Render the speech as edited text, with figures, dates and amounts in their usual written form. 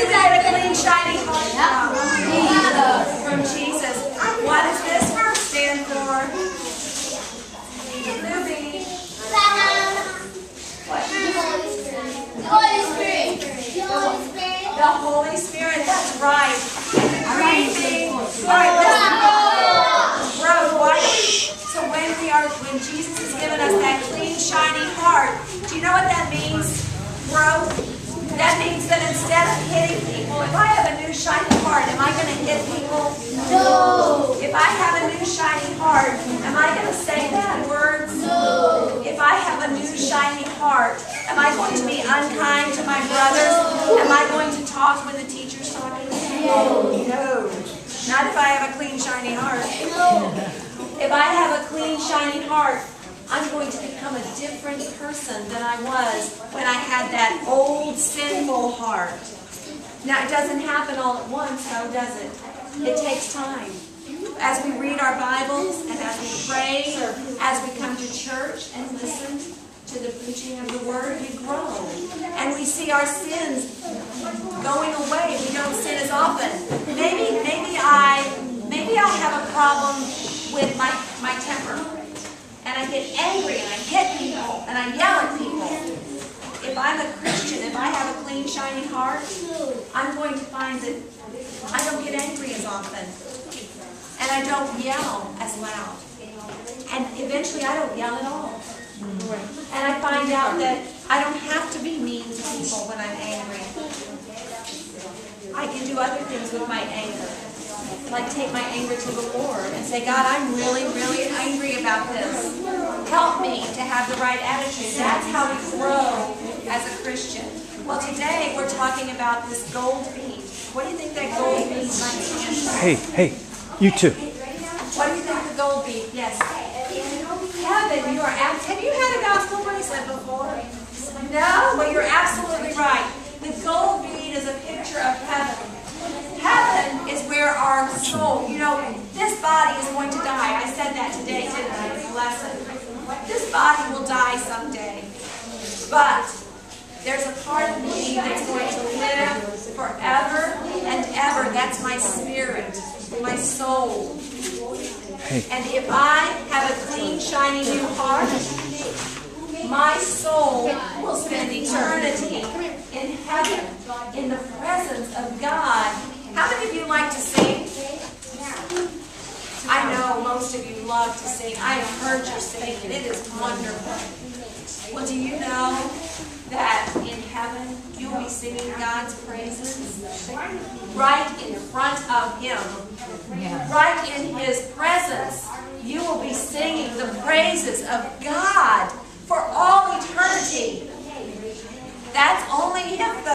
we get a clean, shiny heart from Jesus. What does this verse stand for? Ruby. What? The Holy Spirit. The Holy Spirit, that's right. Breathing. Alright, listen. Growth. Why? So when Jesus has given us that clean, shiny heart, do you know what that means? Growth. That means that instead of hitting people, if I have a new shiny heart, am I going to hit people? No. If I have a new shiny heart, am I going to say bad words? No. If I have a new shiny heart, am I going to be unkind to my brothers? Am I going to talk when the teacher's talking? No. Not if I have a clean, shiny heart. No. If I have a clean, shiny heart, I'm going to become a different person than I was when I had that old, sinful heart. Now, it doesn't happen all at once, though, does it? It takes time. As we read our Bibles, and as we pray, as we come to church and listen to the preaching of the Word, we grow. And we see our sins going away. We don't sin as often. Maybe I'll have a problem with my temper. And I get angry, and I hit people, and I yell at people. If I'm a Christian, if I have a clean, shiny heart, I'm going to find that I don't get angry as often. And I don't yell as loud. And eventually I don't yell at all. And I find out that I don't have to be mean to people when I'm angry. I can do other things with my anger. Like take my anger to the Lord and say, God, I'm really, really angry about this. Help me to have the right attitude. That's how we grow as a Christian. Well, today we're talking about this gold bead. What do you think that gold bead might stand for? Hey, you too. What do you think the gold bead? Yes. Heaven, you are have you had a gospel bracelet before? No? Well, you're absolutely right. The gold bead is a picture of heaven. Heaven is where our soul, this body is going to die. I said that today, didn't I, in the lesson? This body will die someday. But there's a part of me that's going to live forever and ever. That's my spirit, my soul. And if I have a clean, shiny new heart, my soul will spend eternity in heaven, in the presence of God. How many of you like to sing? I know most of you love to sing. I have heard you sing, and it is wonderful. Well, do you know that in heaven you will be singing God's praises? Right in front of Him. Right in His presence, you will be singing the praises of God for all eternity. That's only Him, though.